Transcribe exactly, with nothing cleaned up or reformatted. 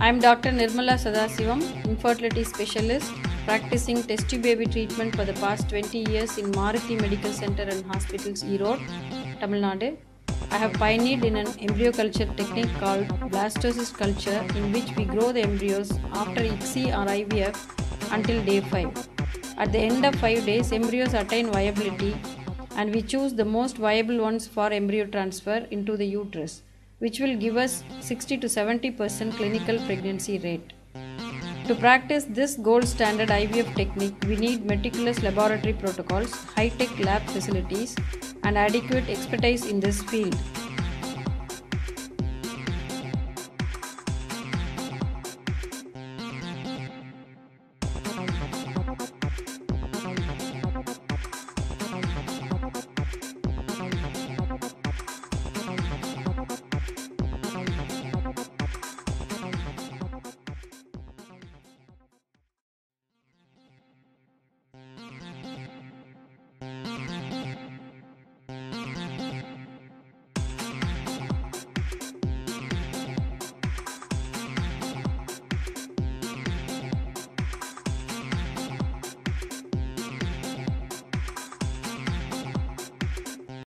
I am Doctor Nirmala Sadasivam, Infertility Specialist, practicing test tube baby treatment for the past twenty years in Maruthi Medical Center and Hospitals, Erode, Tamilnadu. I have pioneered in an embryo culture technique called Blastocyst Culture, in which we grow the embryos after I C S I or I V F until day five. At the end of five days, embryos attain viability, and we choose the most viable ones for embryo transfer into the uterus, which will give us sixty to seventy percent clinical pregnancy rate. To practice this gold standard I V F technique, we need meticulous laboratory protocols, high-tech lab facilities, and adequate expertise in this field.